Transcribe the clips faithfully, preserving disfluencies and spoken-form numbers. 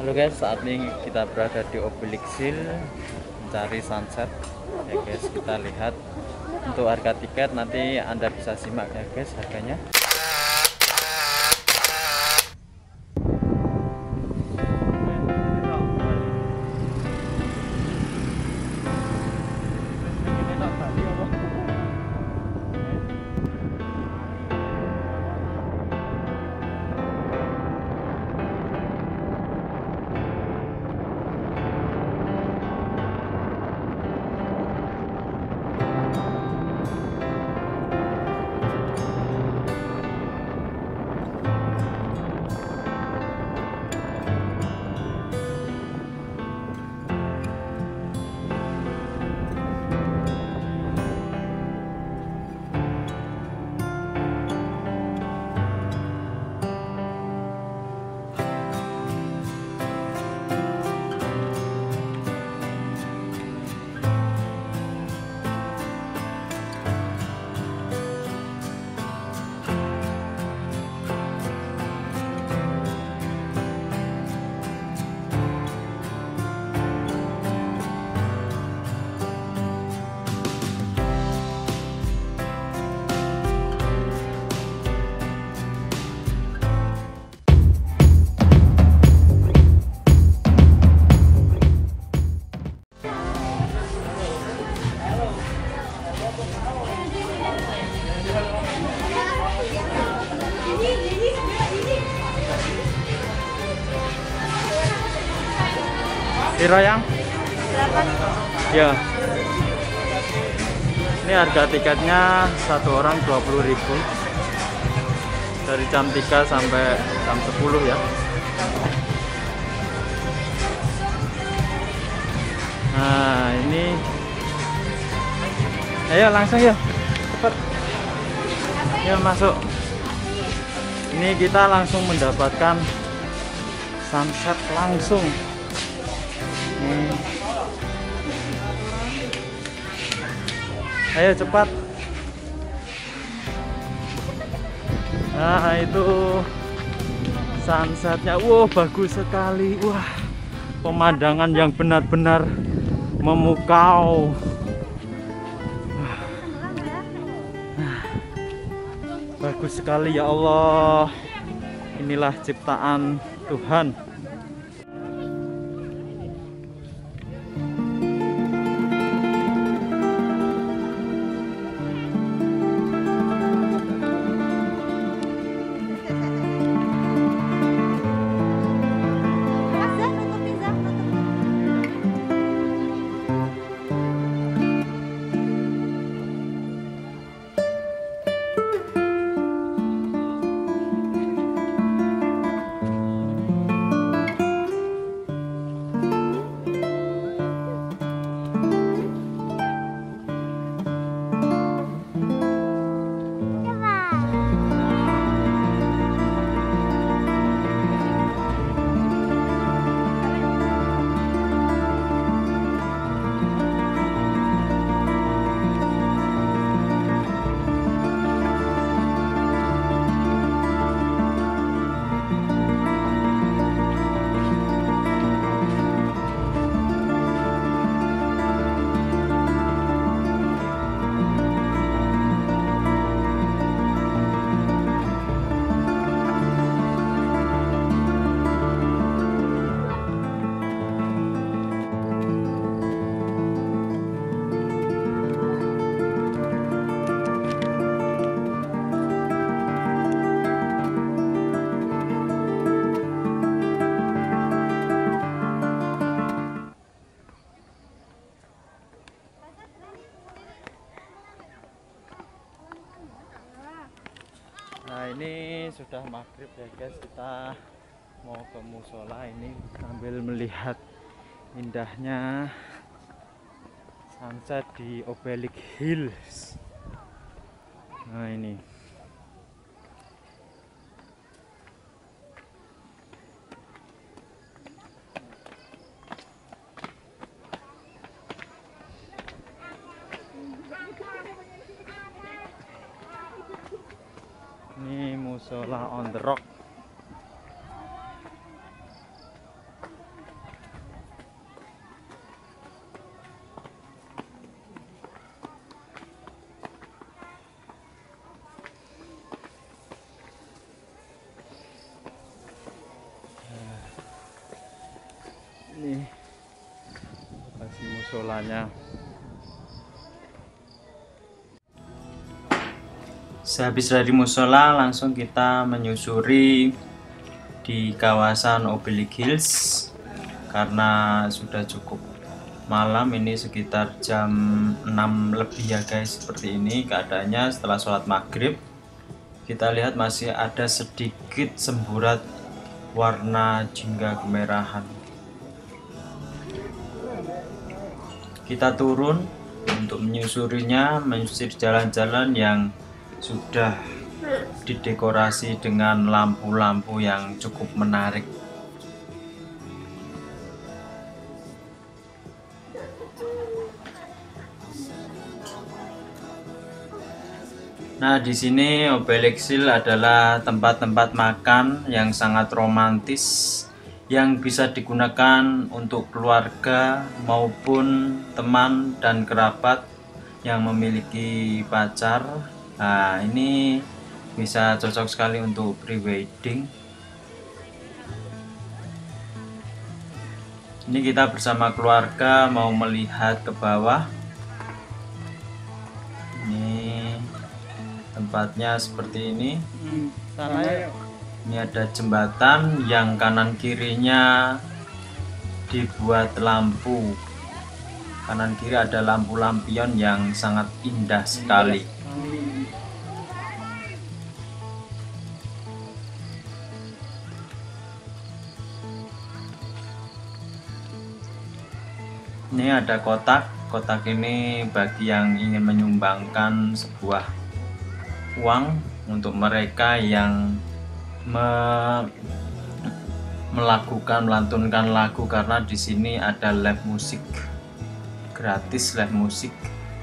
Halo guys, saat ini kita berada di Obelisk Hill mencari sunset ya guys. Kita lihat untuk harga tiket, nanti Anda bisa simak ya guys harganya. Piro yang? delapan. Ya. Ini harga tiketnya satu orang dua puluh ribu. Dari jam tiga sampai jam sepuluh ya. Nah, ini ayo langsung ya. Cepat. Ya masuk. Ini kita langsung mendapatkan sunset langsung. Hmm. Ayo cepat. Nah itu sunsetnya, wow bagus sekali. Wah, pemandangan yang benar-benar memukau. Wah. Nah, bagus sekali ya Allah. Inilah ciptaan Tuhan. Nah ini sudah maghrib ya guys, kita mau ke musola ini sambil melihat indahnya sunset di Obelisk Hills. Nah ini ini musola on the rock. Nih lokasi musolanya. Sehabis dari musola langsung kita menyusuri di kawasan Obelik Hills karena sudah cukup malam, ini sekitar jam enam lebih ya guys. Seperti ini keadaannya setelah sholat maghrib. Kita lihat masih ada sedikit semburat warna jingga kemerahan. Kita turun untuk menyusurinya, menyusuri jalan-jalan yang sudah didekorasi dengan lampu-lampu yang cukup menarik. Nah, di sini Obelik Hills adalah tempat-tempat makan yang sangat romantis yang bisa digunakan untuk keluarga maupun teman dan kerabat yang memiliki pacar. Nah, ini bisa cocok sekali untuk pre-wedding. Ini kita bersama keluarga mau melihat ke bawah. Ini tempatnya seperti ini. Ini ada jembatan yang kanan kirinya dibuat lampu. Kanan kiri ada lampu lampion yang sangat indah sekali. Ini ada kotak. Kotak ini bagi yang ingin menyumbangkan sebuah uang untuk mereka yang me melakukan melantunkan lagu, karena di sini ada live musik, gratis live musik.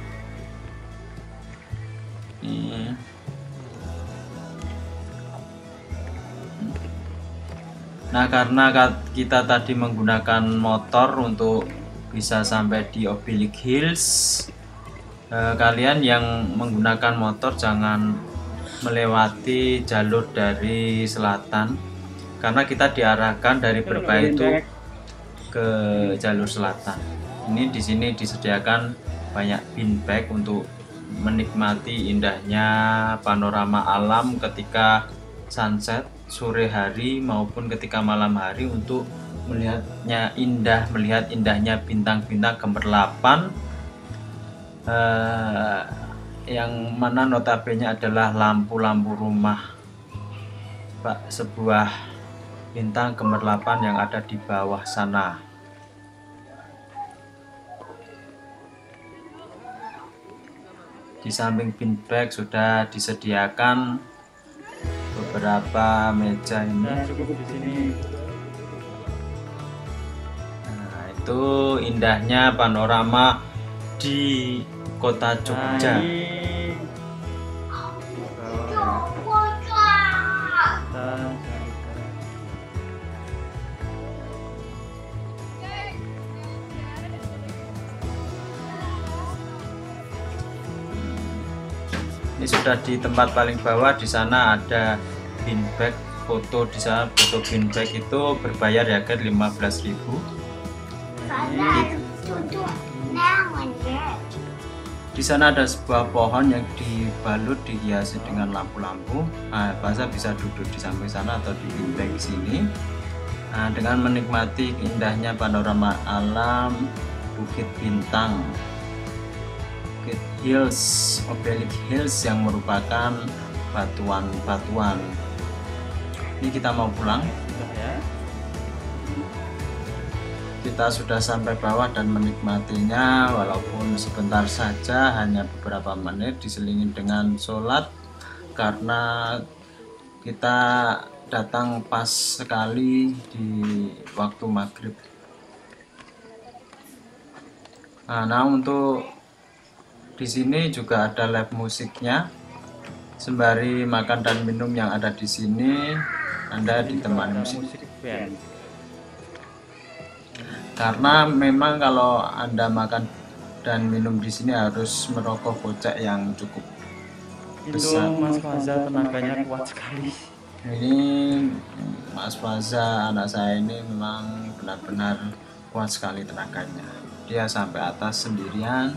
Ini. Nah, karena kita tadi menggunakan motor untuk bisa sampai di Obelik Hills, eh, kalian yang menggunakan motor jangan melewati jalur dari selatan, karena kita diarahkan dari Berbaitu ke jalur selatan. Ini di sini disediakan banyak bin bag untuk menikmati indahnya panorama alam ketika sunset sore hari maupun ketika malam hari, untuk melihatnya indah, melihat indahnya bintang-bintang gemerlapan, eh, yang mana notabene adalah lampu-lampu rumah Pak, sebuah bintang gemerlapan yang ada di bawah sana. Di samping bin bag sudah disediakan beberapa meja ini. Nah, cukup di sini. Nah, itu indahnya panorama di kota Jogja. Ini sudah di tempat paling bawah. Di sana ada bin bag foto. Di sana foto bin bag itu berbayar ya guys, lima belas ribu. Di sana ada sebuah pohon yang dibalut, dihiasi dengan lampu-lampu. Nah, bahasa bisa duduk di samping sana atau di bin bag sini. Nah, dengan menikmati indahnya panorama alam Bukit Bintang, Bukit Hills, Obelik Hills yang merupakan batuan-batuan. Ini kita mau pulang. Kita sudah sampai bawah dan menikmatinya walaupun sebentar saja, hanya beberapa menit, diselingi dengan sholat karena kita datang pas sekali di waktu maghrib. Nah, nah untuk di sini juga ada live musiknya. Sembari makan dan minum yang ada di sini, Anda ditemani musik band. Karena memang kalau Anda makan dan minum di sini harus merokok kocek yang cukup besar. Itu Mas Faza tenaganya kuat sekali. Ini Mas Faza, anak saya ini memang benar-benar kuat sekali tenaganya, dia sampai atas sendirian.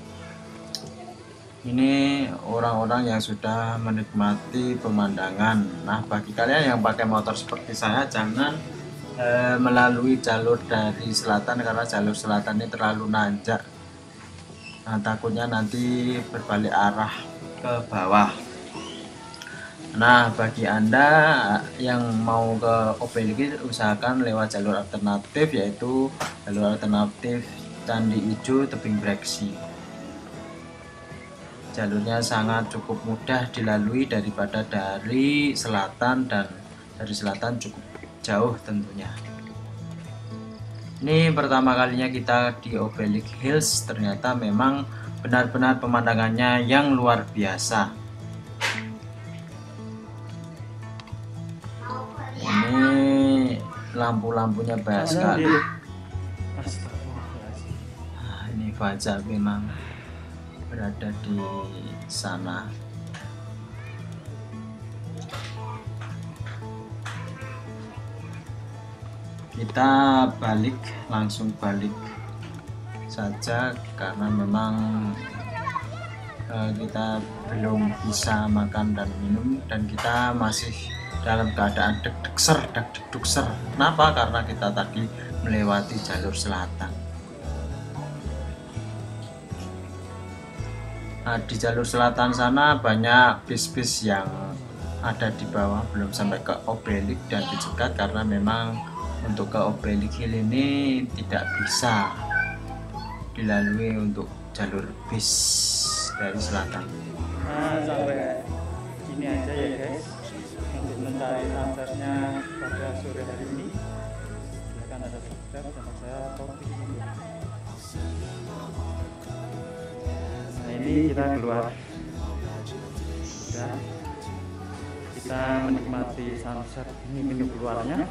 Ini orang-orang yang sudah menikmati pemandangan. Nah, bagi kalian yang pakai motor seperti saya, jangan eh, melalui jalur dari selatan, karena jalur selatan ini terlalu nanjak. Nah, takutnya nanti berbalik arah ke bawah. Nah, bagi Anda yang mau ke Obelisk, usahakan lewat jalur alternatif, yaitu jalur alternatif Candi Ijo Tebing Breksi. Jalurnya sangat cukup mudah dilalui daripada dari selatan, dan dari selatan cukup jauh tentunya. Ini pertama kalinya kita di Obelisk Hills, ternyata memang benar-benar pemandangannya yang luar biasa. Ini lampu-lampunya banyak sekali. Nah, ini Fajar memang berada di sana. Kita balik, langsung balik saja, karena memang eh, kita belum bisa makan dan minum, dan kita masih dalam keadaan deg-deg ser, deg-deg ser. Kenapa? Karena kita tadi melewati jalur selatan. Nah, di jalur selatan sana banyak bis-bis yang ada di bawah, belum sampai ke Obelisk dan dicegat, karena memang untuk ke Obelisk Hill ini tidak bisa dilalui untuk jalur bis dari selatan. Nah, sampai ini aja ya guys untuk mencari sunsetnya pada sore hari ini. Silahkan ada subscribe channel saya Taufik. Nah, ini kita keluar, sudah kita menikmati sunset. Ini menu keluarnya.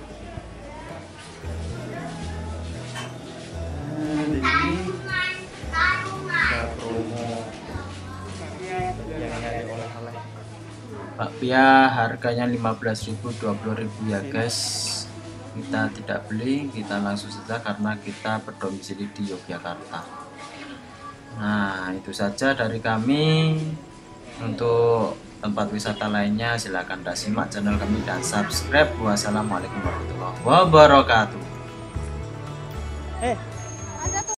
Nah, di sini ada promo yang nyari oleh-oleh. Bakpia harganya lima belas ribu, dua puluh ribu ya guys. Kita tidak beli, kita langsung saja karena kita berdomisili di Yogyakarta. Nah, itu saja dari kami. Untuk tempat wisata lainnya silahkan dah simak channel kami dan subscribe. Wassalamualaikum warahmatullahi wabarakatuh. Eh